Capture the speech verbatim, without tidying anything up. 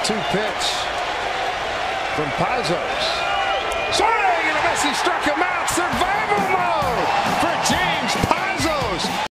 two pitch from Pazos. Swing and a miss. He struck him